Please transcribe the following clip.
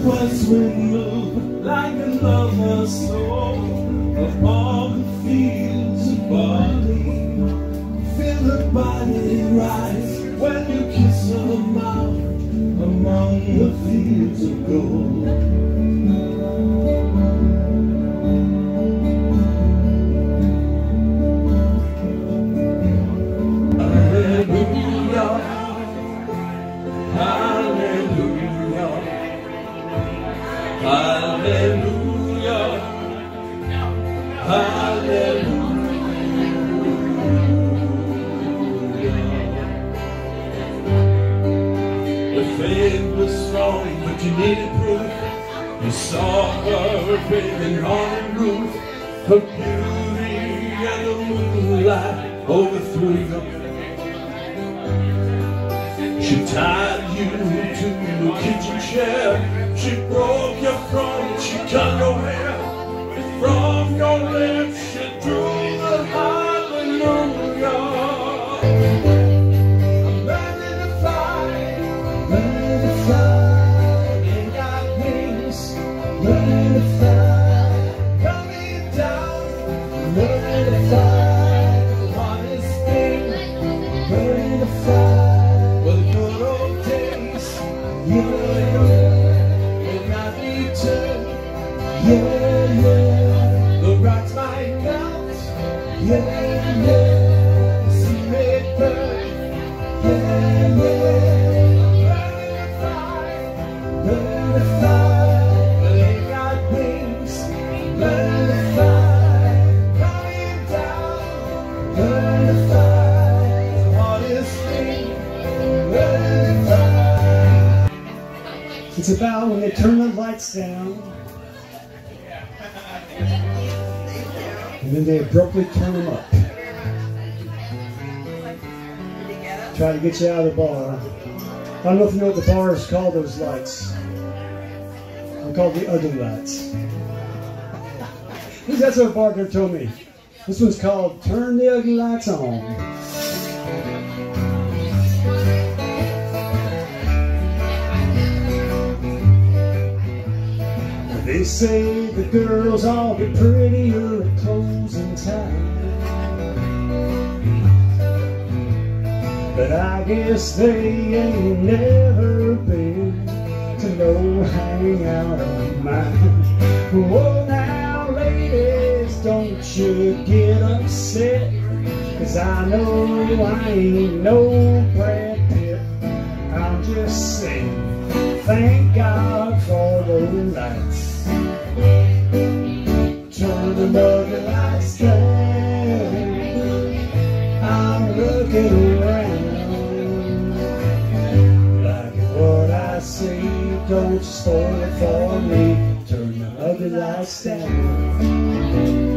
west wind move like another soul upon the fields of barley. Feel her body rise when you kiss her mouth among the fields of gold. Hallelujah, hallelujah. The faith was strong, but you needed proof. You saw her bathing on the roof. Her beauty and the moonlight overthrew you. She tied you to a kitchen chair. She broke your front, she cut your hair. From your lips she drew the hallelujah. I'm burning the fire, burning the fire. Ain't got wings, burning the fire. Coming down, burning the fire. The hardest thing, burning the fire. Well, the good old days, yeah. Yeah, yeah, the rocks might melt. Yeah, yeah, the sea may burn. Yeah, yeah, burn the fire, but ain't got wings. Burn the fire, coming down. Burn the fire, the hardest thing. Burn the fire. It's about when they turn the lights down. And then they abruptly turn them up. Try to get you out of the bar. I don't know if you know what the bar is called, those lights. They're called the ugly lights. At least that's what a bartender told me. This one's called Turn the Ugly Lights On. They say the girls all get prettier at closing time, but I guess they ain't never been to no hangout of mine. Whoa now ladies, don't you get upset, 'cause I know I ain't no Brad Pitt. I'm just saying, thank God for those lights. Turn the ugly lights down. I'm looking around. Like what I see, don't spoil it for me. Turn the ugly lights down.